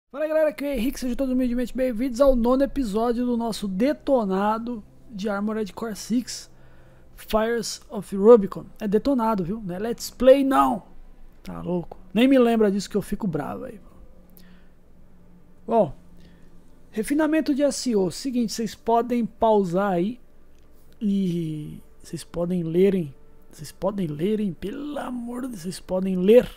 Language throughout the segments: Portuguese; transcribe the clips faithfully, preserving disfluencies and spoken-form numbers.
Fala galera, aqui é o Henrique, sejam todos humildemente bem-vindos ao nono episódio do nosso detonado de Armored Core seis Fires of Rubicon. É detonado, viu? Não é let's play não. Tá louco? Nem me lembra disso que eu fico bravo aí. Bom, refinamento de S E O. Seguinte, vocês podem pausar aí e vocês podem lerem, vocês podem lerem, pelo amor de Deus, vocês podem ler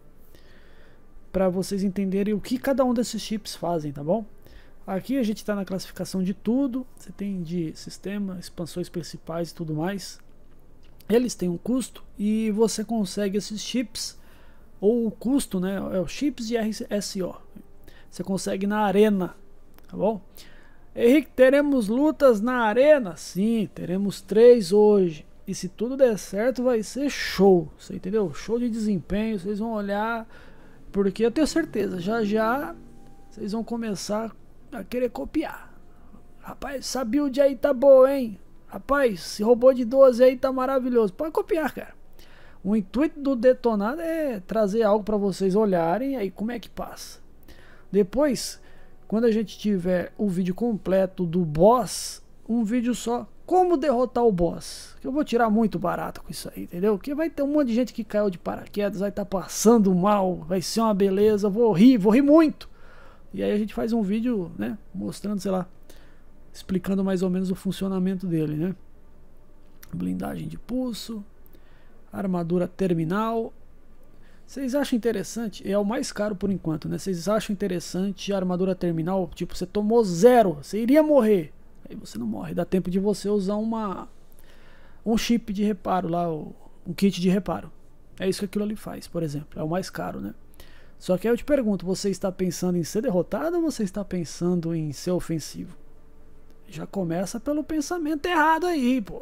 para vocês entenderem o que cada um desses chips fazem, tá bom? Aqui a gente está na classificação de tudo. Você tem de sistema, expansões principais e tudo mais. Eles têm um custo e você consegue esses chips, ou o custo, né? É o chips de R S O. Você consegue na arena, tá bom? Henrique, teremos lutas na arena? Sim, teremos três hoje. E se tudo der certo, vai ser show. Você entendeu? Show de desempenho. Vocês vão olhar. Porque eu tenho certeza, já já vocês vão começar a querer copiar. Rapaz, essa build aí tá boa, hein? Rapaz, esse robô de doze aí tá maravilhoso. Pode copiar, cara. O intuito do detonado é trazer algo para vocês olharem aí como é que passa. Depois, quando a gente tiver o vídeo completo do boss, um vídeo só, como derrotar o boss. Que eu vou tirar muito barato com isso aí, entendeu? Porque vai ter um monte de gente que caiu de paraquedas, vai estar tá passando mal, vai ser uma beleza, vou rir, vou rir muito. E aí a gente faz um vídeo, né, mostrando, sei lá, explicando mais ou menos o funcionamento dele, né? Blindagem de pulso, armadura terminal. Vocês acham interessante? É o mais caro por enquanto, né? Vocês acham interessante a armadura terminal? Tipo, você tomou zero, você iria morrer. Aí você não morre, dá tempo de você usar uma um chip de reparo lá, um kit de reparo. É isso que aquilo ali faz, por exemplo. É o mais caro, né? Só que aí eu te pergunto, você está pensando em ser derrotado ou você está pensando em ser ofensivo? Já começa pelo pensamento errado aí, pô.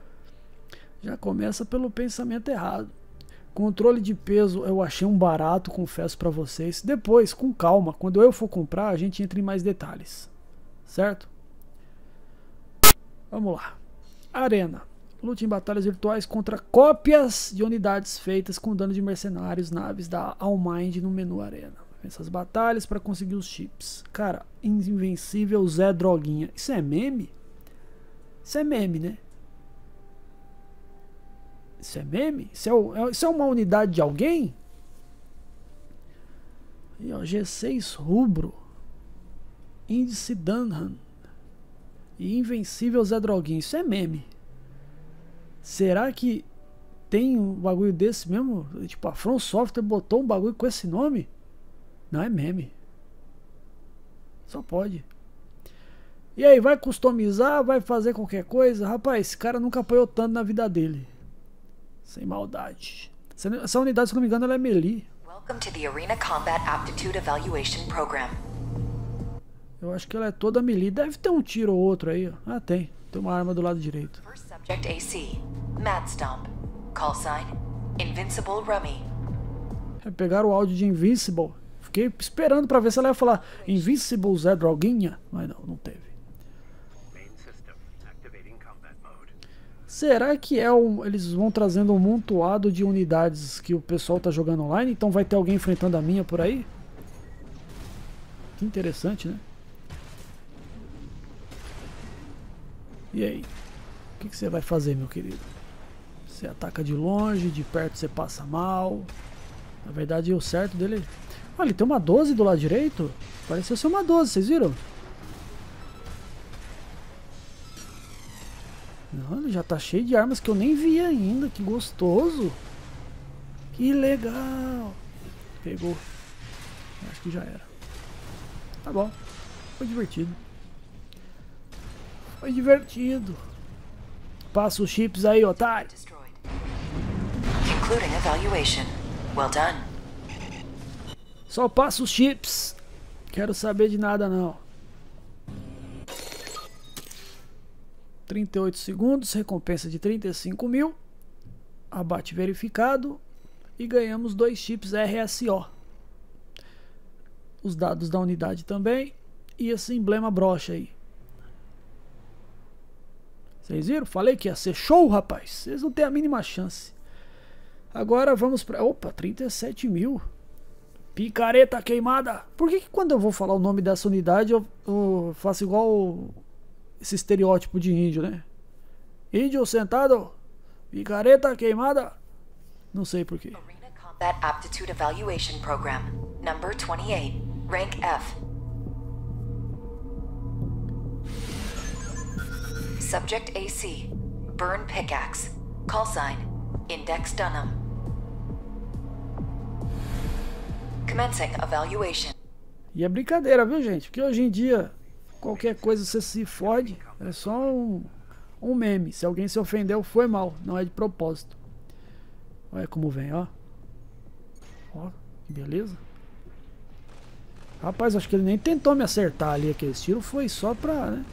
Já começa pelo pensamento errado. Controle de peso eu achei um barato, confesso pra vocês. Depois, com calma, quando eu for comprar, a gente entra em mais detalhes. Certo? Vamos lá. Arena. Lute em batalhas virtuais contra cópias de unidades feitas com dano de mercenários, naves da Allmind no menu Arena. Essas batalhas para conseguir os chips. Cara, invencível Zé Droguinha. Isso é meme? Isso é meme, né? Isso é meme? Isso é, isso é uma unidade de alguém? E, ó, G seis Rubro. Índice Dunham. E invencível Zé Droguinha. Isso é meme. Será que tem um bagulho desse mesmo? Tipo, a From Software botou um bagulho com esse nome? Não, é meme. Só pode. E aí, vai customizar? Vai fazer qualquer coisa? Rapaz, esse cara nunca apoiou tanto na vida dele. Sem maldade. Essa, essa unidade, se não me engano, ela é melee. Welcome to the Arena Combat Aptitude Evaluation Program. Eu acho que ela é toda melee. Deve ter um tiro ou outro aí. Ó. Ah, tem. Tem uma arma do lado direito. First subject A C, Mad Stomp. Call sign, Invincible Rummy. É, pegaram o áudio de Invincible. Fiquei esperando pra ver se ela ia falar Invincible Zé Droguinha. Mas não, não teve. Será que é um, eles vão trazendo um montoado de unidades que o pessoal tá jogando online? Então vai ter alguém enfrentando a minha por aí? Que interessante, né? E aí? O que, que você vai fazer, meu querido? Você ataca de longe, de perto você passa mal. Na verdade, o certo dele... Olha, ele tem uma doze do lado direito. Pareceu ser uma doze, vocês viram? Não, ele já tá cheio de armas que eu nem vi ainda. Que gostoso. Que legal. Pegou. Acho que já era. Tá bom. Foi divertido. Foi divertido. Passa os chips aí, otário. Concluding evaluation. Well done. Só passa os chips. Quero saber de nada não. trinta e oito segundos, recompensa de trinta e cinco mil. Abate verificado. E ganhamos dois chips R S O. Os dados da unidade também. E esse emblema brocha aí. Vocês viram? Falei que ia ser show, rapaz. Vocês não têm a mínima chance. Agora vamos para... Opa, trinta e sete mil. Picareta queimada. Por que, que quando eu vou falar o nome dessa unidade eu, eu faço igual o, esse estereótipo de índio, né? Índio sentado, picareta queimada. Não sei por quê. Arena Combat Aptitude Evaluation Program, number twenty-eight, rank F. Subject A C, Burn Pickaxe, call sign, Index Dunham. Commencing evaluation. E é brincadeira, viu, gente? Porque hoje em dia, qualquer coisa você se fode, é só um, um meme. Se alguém se ofendeu, foi mal, não é de propósito. Olha como vem, ó. Ó, que beleza. Rapaz, acho que ele nem tentou me acertar ali. Aquele tiro foi só pra, né?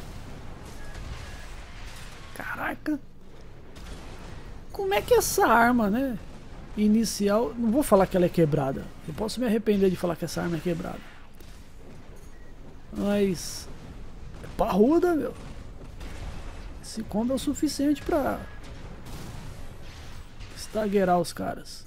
Caraca. Como é que essa arma, né? Inicial, não vou falar que ela é quebrada. Eu posso me arrepender de falar que essa arma é quebrada. Mas é parruda, meu. Esse combo é o suficiente pra estagueirar os caras.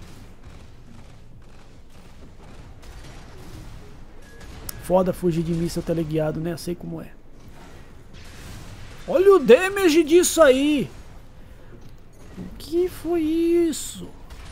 Foda fugir de míssil teleguiado, né? Sei como é. Olha o damage disso aí. O que foi isso?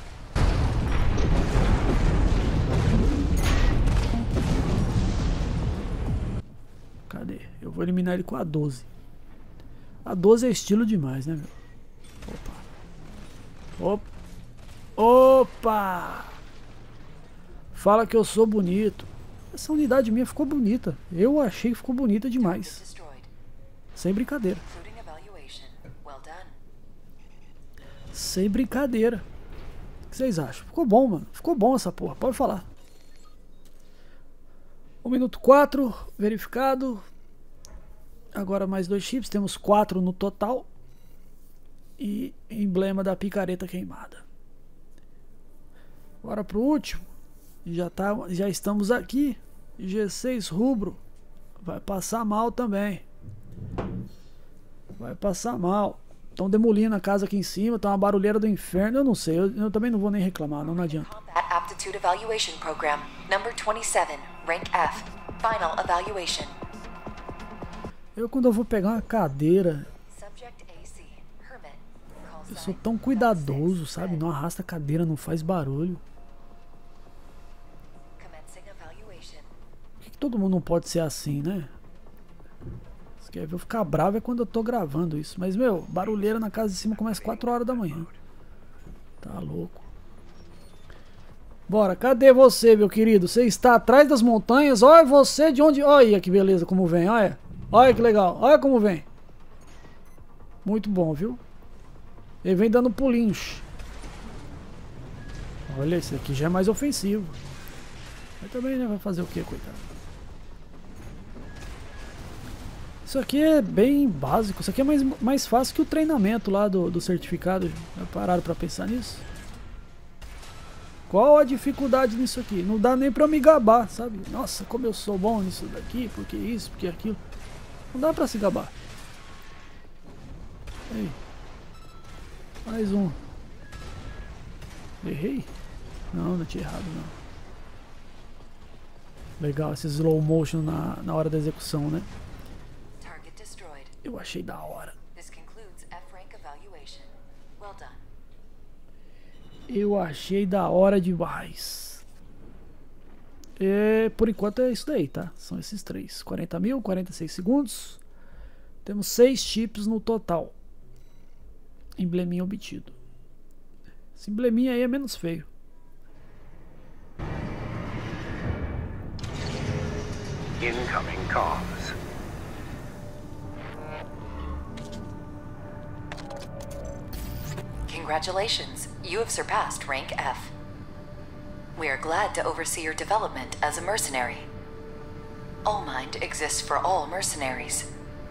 Cadê? Eu vou eliminar ele com a doze. A doze é estilo demais, né, meu? Opa. Opa. Opa! Fala que eu sou bonito. Essa unidade minha ficou bonita. Eu achei que ficou bonita demais. Sem brincadeira. Sem brincadeira. O que vocês acham? Ficou bom, mano. Ficou bom essa porra. Pode falar. um minuto quatro. Verificado. Agora mais dois chips. Temos quatro no total. E emblema da picareta queimada. Agora pro último. Já, tá, já estamos aqui. G seis rubro. Vai passar mal também. Vai passar mal. Estão demolindo a casa aqui em cima. Tá uma barulheira do inferno. Eu não sei. Eu, eu também não vou nem reclamar. Não, não adianta. Combat Aptitude Evaluation Program, number twenty-seven, rank F. Final evaluation. Eu quando eu vou pegar uma cadeira, eu sou tão cuidadoso, sabe? Não arrasta a cadeira, não faz barulho. Por que, que todo mundo não pode ser assim, né? Você quer ver eu ficar bravo é quando eu tô gravando isso. Mas, meu, barulheira na casa de cima começa quatro horas da manhã. Tá louco. Bora, cadê você, meu querido? Você está atrás das montanhas? Olha você de onde... Olha que beleza como vem, olha. Olha que legal, olha como vem. Muito bom, viu? Ele vem dando pulinhos. Olha, esse aqui já é mais ofensivo. Mas também, né? Vai fazer o que, coitado? Isso aqui é bem básico. Isso aqui é mais, mais fácil que o treinamento lá do, do certificado. Já pararam pra pensar nisso? Qual a dificuldade nisso aqui? Não dá nem pra eu me gabar, sabe? Nossa, como eu sou bom nisso daqui, porque isso, porque aquilo. Não dá pra se gabar. Aí. Mais um. Errei? Não, não tinha errado, não. Legal, esse slow motion na, na hora da execução, né? Eu achei da hora. Eu achei da hora demais. E, por enquanto é isso daí, tá? São esses três. quarenta mil, quarenta e seis segundos. Temos seis chips no total. Embleminha obtido. Esse embleminha aí é menos feio. Incoming comms. Congratulations, you have surpassed rank F. We are glad to oversee your development as a mercenary. Allmind exists for all mercenaries.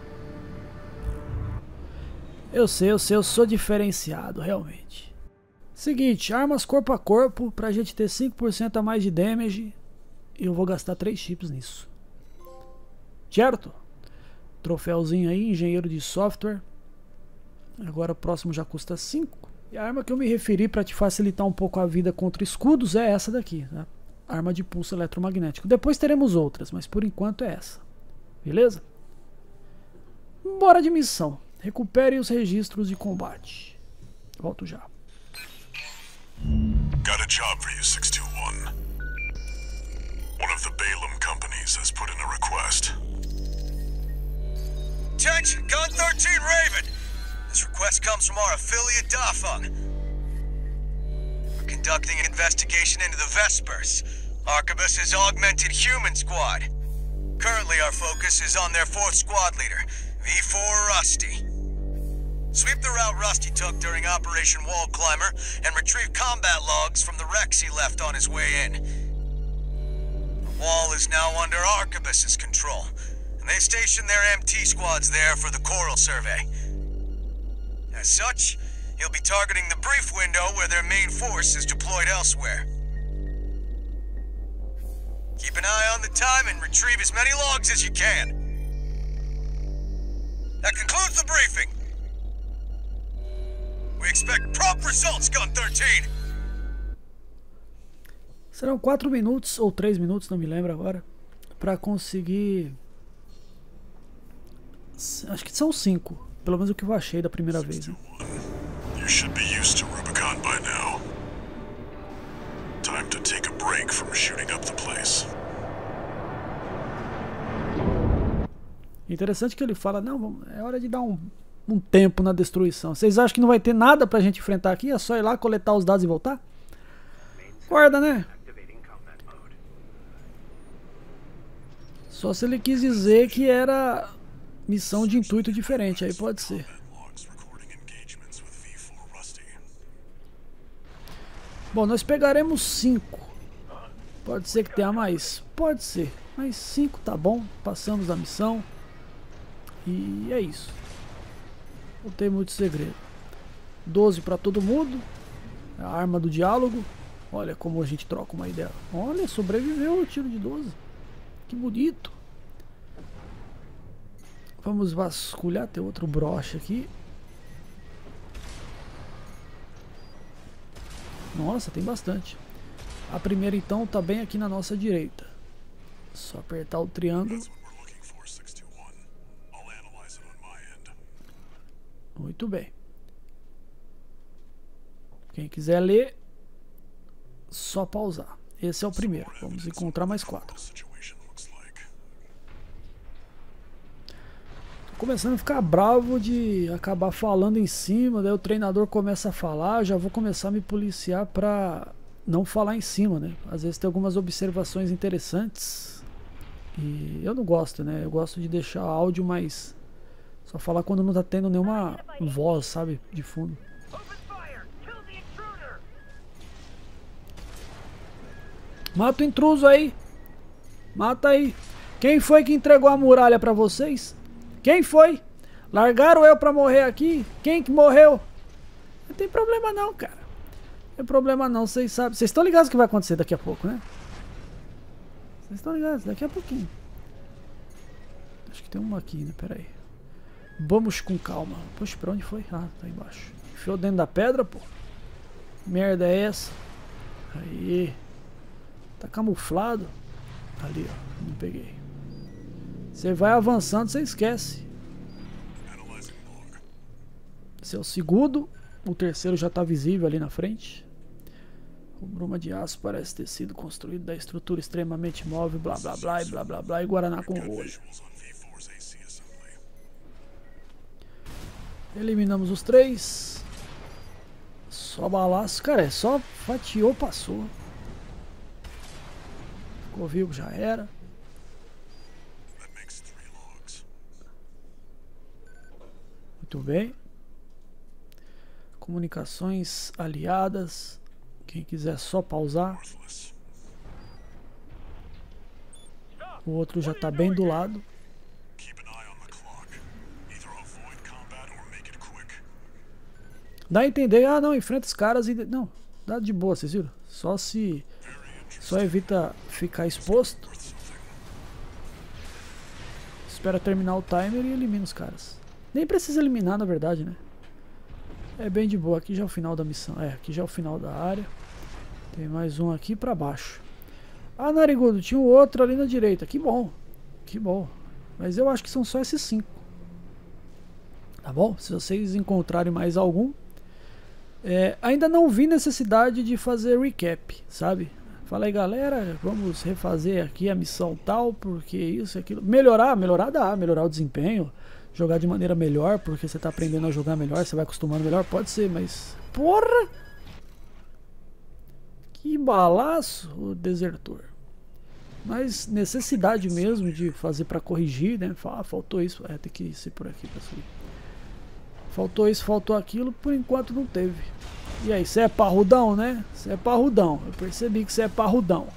Eu sei, eu sei, eu sou diferenciado, realmente. Seguinte, armas corpo a corpo, pra gente ter cinco por cento a mais de damage, eu vou gastar três chips nisso. Certo? Troféuzinho aí, engenheiro de software. Agora o próximo já custa cinco. E a arma que eu me referi para te facilitar um pouco a vida contra escudos é essa daqui, tá? arma de pulso eletromagnético. Depois teremos outras, mas por enquanto é essa. Beleza? Bora de missão. Recupere os registros de combate. Volto já. Got a job for you, six two one. One of the Balaam companies has put in a request. Attention, Gun thirteen Raven! This request comes from our affiliate Dafeng. We're conducting an investigation into the Vespers, Arquebus's augmented human squad. Currently our focus is on their fourth squad leader, V four Rusty. Sweep the route Rusty took during Operation Wall Climber and retrieve combat logs from the wrecks he left on his way in. The wall is now under Arquebus's control, and they stationed their M T squads there for the Coral survey. As such, he'll be targeting the brief window where their main force is deployed elsewhere. Keep an eye on the time and retrieve as many logs as you can. That concludes the briefing. We expect prompt results, Gun thirteen. Serão quatro minutos ou três minutos, não me lembro agora, para conseguir. Acho que são cinco, pelo menos o que eu achei da primeira vez. Né? You should be used to Rubicon by now. Time to take a break from shooting up the place. Interessante que ele fala, não, é hora de dar um, um tempo na destruição. Vocês acham que não vai ter nada pra gente enfrentar aqui? É só ir lá, coletar os dados e voltar? Guarda, né? Só se ele quis dizer que era missão de intuito diferente, aí pode ser. Bom, nós pegaremos cinco. Pode ser que tenha mais? Pode ser. Mas cinco tá bom. Passamos a missão. E é isso. Não tem muito segredo. doze pra todo mundo. A arma do diálogo. Olha como a gente troca uma ideia. Olha, sobreviveu o tiro de doze. Que bonito. Vamos vasculhar. Tem outro broche aqui. Nossa, tem bastante. A primeira então tá bem aqui na nossa direita. Só apertar o triângulo. Muito bem. Quem quiser ler, só pausar. Esse é o primeiro. Vamos encontrar mais quatro. Tô começando a ficar bravo de acabar falando em cima. Daí o treinador começa a falar. Já vou começar a me policiar pra não falar em cima, né? Às vezes tem algumas observações interessantes. E eu não gosto, né? Eu gosto de deixar áudio mais... Só falar quando não tá tendo nenhuma voz, sabe? De fundo. Mata o intruso aí. Mata aí. Quem foi que entregou a muralha pra vocês? Quem foi? Largaram eu pra morrer aqui? Quem que morreu? Não tem problema não, cara. Não tem problema não, vocês sabem. Vocês estão ligados o que vai acontecer daqui a pouco, né? Vocês estão ligados, daqui a pouquinho. Acho que tem uma aqui, né? Pera aí. Vamos com calma. Poxa, pra onde foi? Ah, tá embaixo. Enfiou dentro da pedra, pô. Merda é essa? Aí. Tá camuflado. Ali, ó. Não peguei. Você vai avançando, você esquece. Esse é o segundo. O terceiro já tá visível ali na frente. O bruma de aço parece ter sido construído da estrutura extremamente móvel. Blá blá blá e blá blá blá. E Guaraná com olho. Eliminamos os três. Só balaço. Cara, é só fatiou, passou. Ficou vivo, já era. Muito bem. Comunicações aliadas. Quem quiser só pausar. O outro já está bem do lado. Dá a entender, ah não, enfrenta os caras e... Não, dá de boa, vocês viram? Só se... Só evita ficar exposto. Espera terminar o timer e elimina os caras. Nem precisa eliminar, na verdade, né? É bem de boa, aqui já é o final da missão. É, aqui já é o final da área. Tem mais um aqui pra baixo. Ah, narigudo, tinha um outro ali na direita. Que bom. Que bom. Mas eu acho que são só esses cinco. Tá bom? Se vocês encontrarem mais algum. É, ainda não vi necessidade de fazer recap, sabe? Fala aí, galera, vamos refazer aqui a missão tal, porque isso e aquilo. Melhorar, melhorar dá, melhorar o desempenho, jogar de maneira melhor, porque você tá aprendendo a jogar melhor, você vai acostumando melhor, pode ser, mas... Porra! Que balaço, o desertor. Mas necessidade mesmo de fazer pra corrigir, né? Ah, faltou isso, é, tem que ser por aqui pra subir. Faltou isso, faltou aquilo, por enquanto não teve. E aí, você é parrudão, né? Você é parrudão. Eu percebi que você é parrudão.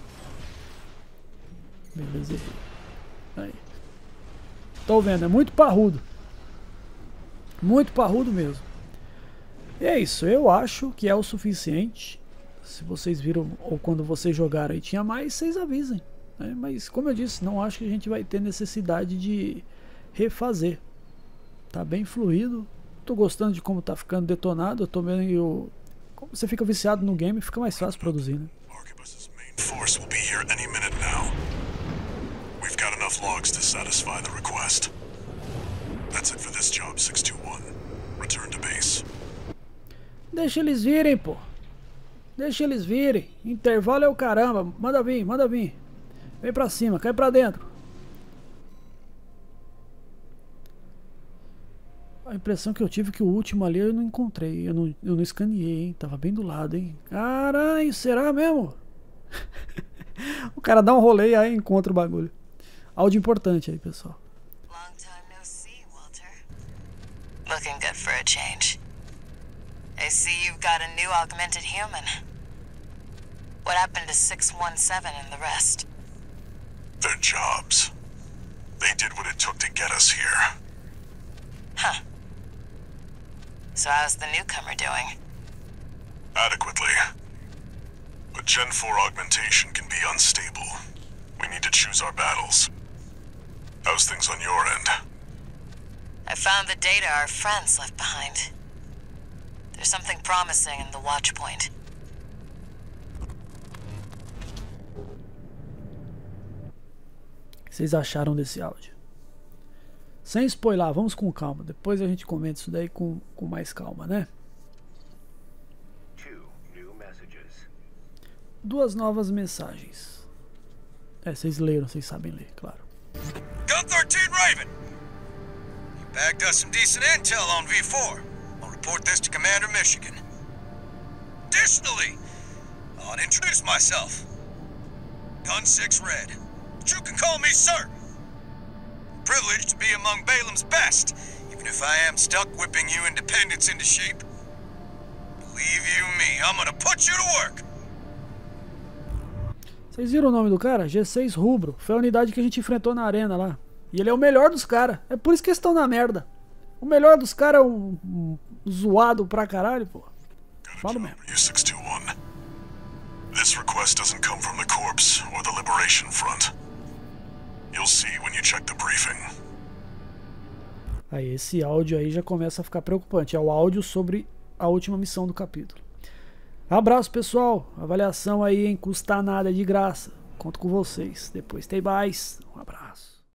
Beleza. Aí. Tô vendo, é muito parrudo. Muito parrudo mesmo. E é isso, eu acho que é o suficiente. Se vocês viram, ou quando vocês jogaram e tinha mais, vocês avisem. Né? Mas, como eu disse, não acho que a gente vai ter necessidade de refazer. Tá bem fluido. Tô gostando de como tá ficando detonado. Eu tô meio... Como você fica viciado no game, fica mais fácil produzir, né? Arquebus's main force will be here any minute now. We've got enough logs to satisfy the request. That's it for this job, six two one. Return to base. Deixa eles virem, pô. Deixa eles virem. Intervalo é o caramba. Manda vir, manda vir. Vem pra cima, cai pra dentro. A impressão que eu tive é que o último ali eu não encontrei. Eu não, eu não escaneei, hein? Tava bem do lado, hein? Caralho, será mesmo? O cara dá um rolê e aí encontra o bagulho. Áudio importante aí, pessoal. Long time no see, Walter. Looking good for a change. I see you've got a new augmented human. What happened to six one seven and the rest? Their jobs. They did what it took to get us here. Huh. So how's the newcomer doing? Adequately. But Gen four augmentation can be unstable. We need to choose our battles. How's things on your end? I found the data our friends left behind. There's something promising in the watch point. O que vocês acharam desse áudio? Sem spoiler, vamos com calma. Depois a gente comenta isso daí com, com mais calma, né? Duas novas mensagens. É, vocês leram, vocês sabem ler, claro. Gun thirteen Raven! You bagged us some decent intel on V four. I'll report this to Commander Michigan. Additionally, I want to introduce myself. Gun six Red. But you can call me sir. Privileged to be among Balaam's best, even if I am stuck whipping you independents into shape. Believe you me, I'm gonna put you to work. Vocês viram o nome do cara? G seis Rubro. Foi a unidade que a gente enfrentou na arena lá. E ele é o melhor dos caras. É por isso que eles estão na merda. O melhor dos caras é um, um zoado pra caralho, pô. Falo mesmo. six two one. This request doesn't come from the Corps or the Liberation Front. You'll see when you check the briefing. Aí esse áudio aí já começa a ficar preocupante. É o áudio sobre a última missão do capítulo. Abraço, pessoal. Avaliação aí, hein? Custa nada, de graça. Conto com vocês. Depois tem mais. Um abraço.